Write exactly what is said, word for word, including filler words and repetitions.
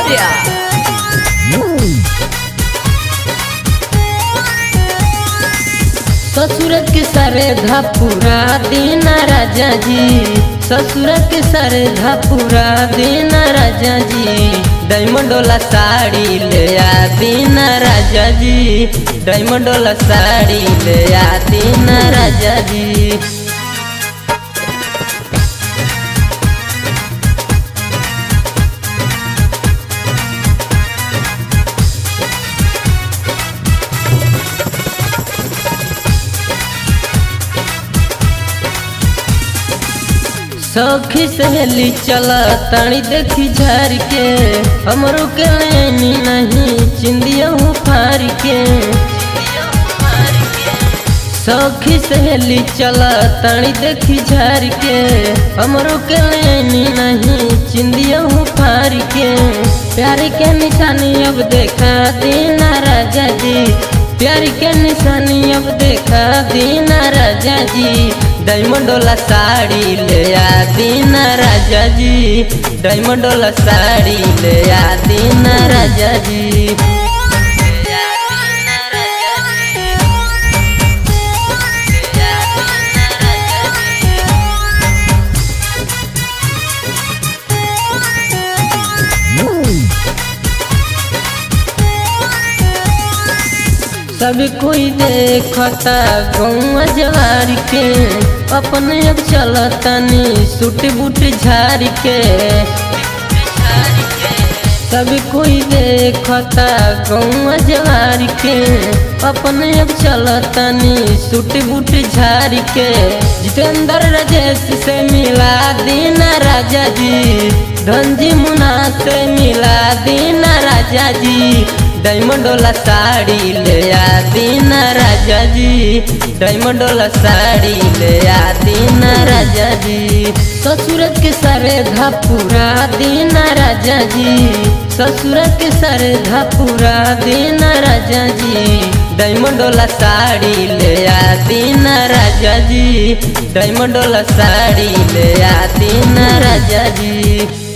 आदित्य। ससुर के सारे धापुरा दीना राजा जी, ससुर के सारे धापुरा दीना राजा जी। डायमंड वाला साड़ी ले आ दीना राजा जी, डायमंड वाला साड़ी ले आ दीना राजा जी। सखी सहेली चला तानी देखी झार के, हमरो के लेनी नहीं चिंदिया हूँ फार के। सखी सहेली चला तानी देखी झार के, हमरो के लेनी नहीं चिंदिया हूँ फार के। प्यार के निशानी अब देखा दीना राजा जी, प्यार के निशानी अब देखा दीना राजा जी। डायमंड वाला साड़ी ले आ दीना राजा जी, डायमंड वाला साड़ी ले आ दीना राजा जी। सब कोई देखता गौवा जवार के, अपने अब चलतनी सूट बूट झार के। सब कोई देखता गौवा जवार के, अपने अब चलतनी सूट बूट झार के। जितेंद्र राजेश से मिला दीना राजा जी, धनजी मुना से मिला दीना राजा जी। डायमंड वाला साड़ी ले आ दीना राजा जी, डायमंड वाला साड़ी ले आ दीना राजा जी। ससुर के सारे धापुरा दीना राजा जी, ससुर के सारे धापुरा दीना राजा जी। डायमंड वाला साड़ी ले आ दीना राजा जी, डायमंड वाला साड़ी ले आ दीना राजा जी।